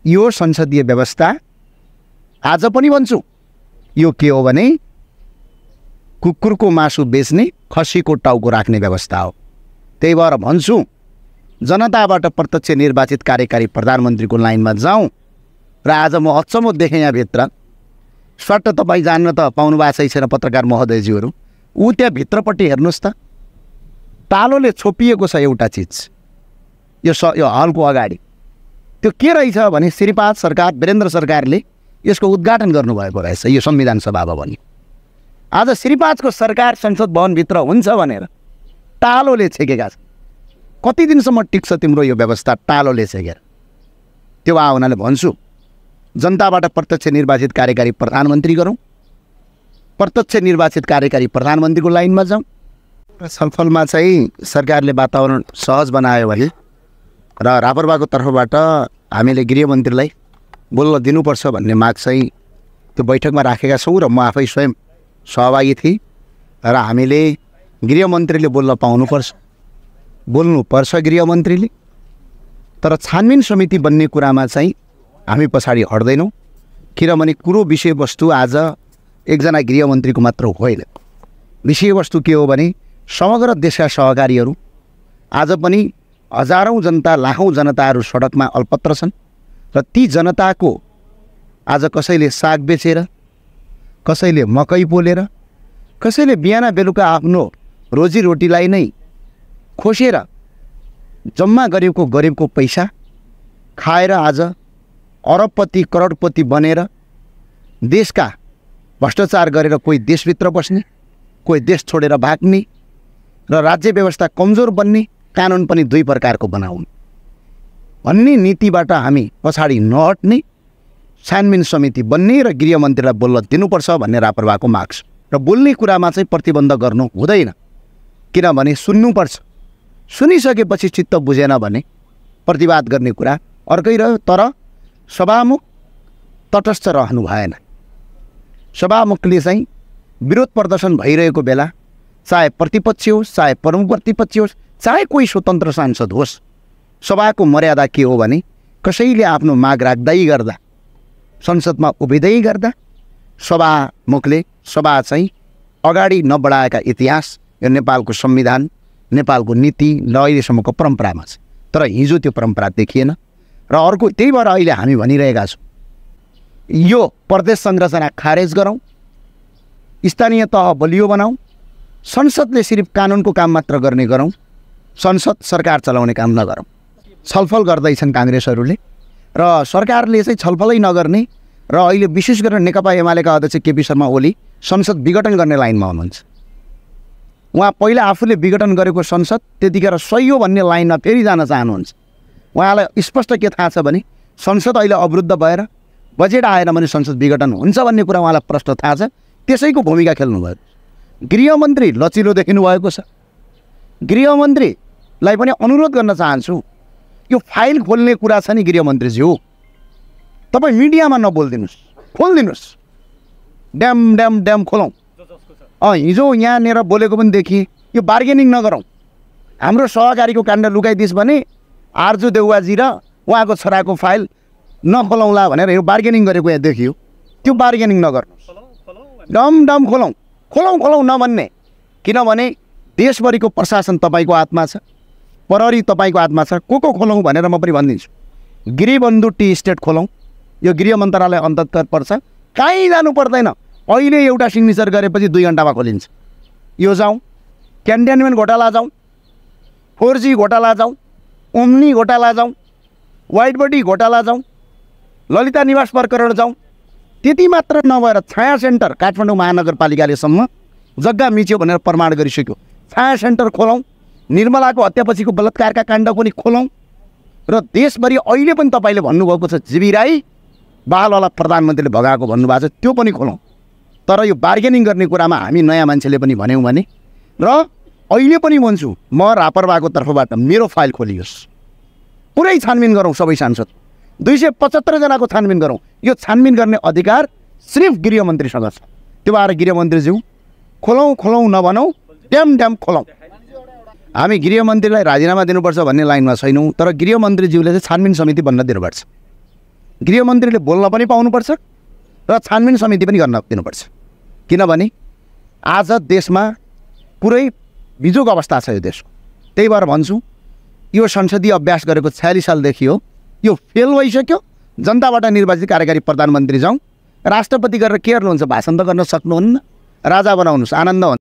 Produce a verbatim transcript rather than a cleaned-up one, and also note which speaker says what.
Speaker 1: यो संसदीय व्यवस्था आज पनि भन्छु यो के हो भने कुकुरको मासु बेच्ने खसीको टाउको राख्ने व्यवस्था हो। त्यही भएर भन्छु जनताबाट प्रत्यक्ष निर्वाचित कार्यकारी प्रधानमन्त्रीको लाइनमा जाउँ। र आज म अचम्म देखेँ यहाँभित्र स्वाट तपाईँ जान्न त पाउनु भएको छैन पत्रकार महोदयज्यूहरू, ऊ त्यहाँ भित्रपट्टि हेर्नुहोस् त, तालोले छोपिएको छ एउटा चिज यो स यो हलको अगाडि। त्यो के रहेछ भने श्रीपाद सरकार वीरेन्द्र सरकारले यसको उद्घाटन गर्नुभएको रहेछ यो संविधान सभा भवन। आज श्रीपादको सरकार संसद भवनभित्र हुन्छ भनेर तालोले छेकेका छन्। कति दिनसम्म टिक्छ तिम्रो यो व्यवस्था तालोले छेकेर? त्यो भए हुनाले भन्छु जनताबाट प्रत्यक्ष निर्वाचित कार्यकारी प्रधानमन्त्री गरौँ, प्रत्यक्ष निर्वाचित कार्यकारी प्रधानमन्त्रीको लाइनमा जाउँ। र छलफलमा चाहिँ सरकारले वातावरण सहज बनायो भने र रापरपाको तर्फबाट हामीले गृहमन्त्रीलाई बोल्न दिनुपर्छ भन्ने माग चाहिँ त्यो बैठकमा राखेका छौँ र म आफै स्वयं सहभागी थिएँ। र हामीले गृहमन्त्रीले बोल्न पाउनुपर्छ, बोल्नुपर्छ गृहमन्त्रीले। तर छानबिन समिति बन्ने कुरामा चाहिँ हामी पछाडि हट्दैनौँ, किनभने कुरो विषयवस्तु आज एकजना गृहमन्त्रीको मात्र होइन। विषयवस्तु के हो भने समग्र देशका सहकारीहरू आज पनि हजारौँ जनता लाखौँ जनताहरू सडकमा अल्पत्र छन् र ती जनताको आज कसैले साग बेचेर, कसैले मकै पोलेर, कसैले बिहान बेलुका आफ्नो रोजीरोटीलाई नै खोसेर जम्मा गरेको गरिबको पैसा खाएर आज अरबपति करोडपति बनेर देशका भ्रष्टाचार गरेर कोही देशभित्र बस्ने, कोही देश छोडेर भाग्ने र राज्य व्यवस्था कमजोर बन्ने, कानुन पनि दुई प्रकारको बनाउने भन्ने नीतिबाट हामी पछाडि नहट्ने, छानबिन समिति बन्ने र गृहमन्त्रीलाई बोल्न दिनुपर्छ भन्ने रापरपाको माग छ। र बोल्ने कुरामा चाहिँ प्रतिबन्ध गर्नु हुँदैन, किनभने सुन्नुपर्छ। सुनिसकेपछि चित्त बुझेन भने प्रतिवाद गर्ने कुरा अर्कै रह्यो। तर सभामुख तटस्थ रहनु भएन। सभामुखले चाहिँ विरोध प्रदर्शन भइरहेको बेला चाहे प्रतिपक्ष होस्, चाहे प्रमुख प्रतिपक्ष होस्, चाहे कोही स्वतन्त्र सांसद होस्, सभाको मर्यादा के हो भने कसैले आफ्नो माग राख्दै गर्दा, संसदमा उभिँदै गर्दा सभामुखले सभा चाहिँ अगाडि नबढाएका इतिहास यो नेपालको संविधान, नेपालको नीति र अहिलेसम्मको परम्परामा छ। तर हिजो त्यो परम्परा देखिएन। र अर्को त्यही भएर अहिले हामी भनिरहेका छौँ यो प्रदेश संरचना खारेज गरौँ, स्थानीय तह बलियो बनाऊ, संसदले सिर्फ कानुनको काम मात्र गर्ने गरौँ, संसद सरकार चलाउने काम नगरौँ। छलफल गर्दैछन् काङ्ग्रेसहरूले र सरकारले चाहिँ छलफलै नगर्ने र अहिले विशेष गरेर नेकपा एमालेका अध्यक्ष केपी शर्मा ओली संसद विघटन गर्ने लाइनमा हुनुहुन्छ। उहाँ पहिला आफूले विघटन गरेको संसद त्यतिखेर सही हो भन्ने लाइनमा फेरि जान चाहनुहुन्छ। उहाँलाई स्पष्ट के थाहा छ भने संसद अहिले अवरुद्ध भएर बजेट आएन भने संसद विघटन हुन्छ भन्ने कुरा उहाँलाई प्रश्न थाहा छ, त्यसैको भूमिका खेल्नुभयो। गृहमन्त्री लचिलो देखिनु भएको छ। गृहमन्त्रीलाई पनि अनुरोध गर्न चाहन्छु, यो फाइल खोल्ने कुरा छ नि गृहमन्त्रीज्यू, तपाईँ मिडियामा नबोलिदिनुहोस्, खोलिदिनुहोस्, ड्याम ड्याम ड्याम खोलौँ। अँ हिजो यहाँनिर बोलेको पनि देखिए, यो बार्गेनिङ नगरौँ। हाम्रो सहकारीको काण्ड लुकाइदिस् भने आर्जु देउवाजी र उहाँको छोराको फाइल नखोलौँला भनेर यो बार्गेनिङ गरेको यहाँ देखियो। त्यो बार्गेनिङ नगर्नुहोस्, डम डम खोलौँ, खोलौँ खोलौँ नभन्ने। किनभने देशभरिको प्रशासन तपाईँको हातमा छ, प्रहरी तपाईँको हातमा छ। को को खोलौँ भनेर म पनि भनिदिन्छु। गृहबन्धु टी स्टेट खोलौँ, यो गृह मन्त्रालय अन्तर्गत पर्छ, कहीँ जानु पर्दैन। अहिले एउटा सिग्नेचर गरेपछि दुई घन्टामा खोलिन्छ। यो जाउँ, क्यान्टनमेन्ट घोटाला जाउँ, फोर जी घोटाला जाउँ, ओम्नी घोटाला जाउँ, वाइट बडी घोटाला जाउँ, ललिता निवास प्रकरण जाउँ। त्यति मात्र नभएर छाया सेन्टर काठमाडौँ महानगरपालिकालेसम्म जग्गा मिच्यो भनेर प्रमाण गरिसक्यो। छाया सेन्टर खोलौँ, निर्मलाको हत्यापछिको बलात्कारका काण्ड पनि खोलौँ। र देशभरि अहिले पनि तपाईँले भन्नुभएको छ जीवी राई बालवाला प्रधानमन्त्रीले भगाएको भन्नुभएको छ, त्यो पनि खोलौँ। तर यो बार्गेनिङ गर्ने कुरामा हामी नयाँ मान्छेले पनि भन्यौँ भने, र अहिले पनि भन्छु म रापरपाको तर्फबाट मेरो फाइल खोलियोस्, पुरै छानबिन गरौँ। सबै सांसद दुई सय पचहत्तरजनाको छानबिन गरौँ। यो छानबिन गर्ने अधिकार सिर्फ गृहमन्त्रीसँग छ। त्यो भएर गृहमन्त्रीज्यू खोलौँ खोलौँ नभनौँ, ड्याम ड्याम खोलौँ। हामी गृहमन्त्रीलाई राजीनामा दिनुपर्छ भन्ने लाइनमा छैनौँ, तर गृहमन्त्रीज्यूले चाहिँ छानबिन समिति बन्न दिनुपर्छ। गृहमन्त्रीले बोल्न पनि पाउनुपर्छ र छानबिन समिति पनि गर्न दिनुपर्छ। किनभने आज देशमा पुरै बिजोग अवस्था छ यो देशको। त्यही भएर भन्छु यो संसदीय अभ्यास गरेको छयालिस सालदेखि हो, यो फेल भइसक्यो। जनताबाट निर्वाचित कार्यकारी प्रधानमन्त्री जाउँ, राष्ट्रपति गरेर के गर्नुहुन्छ? भाषण त गर्न सक्नुहुन्न, राजा बनाउनुहोस्, आनन्द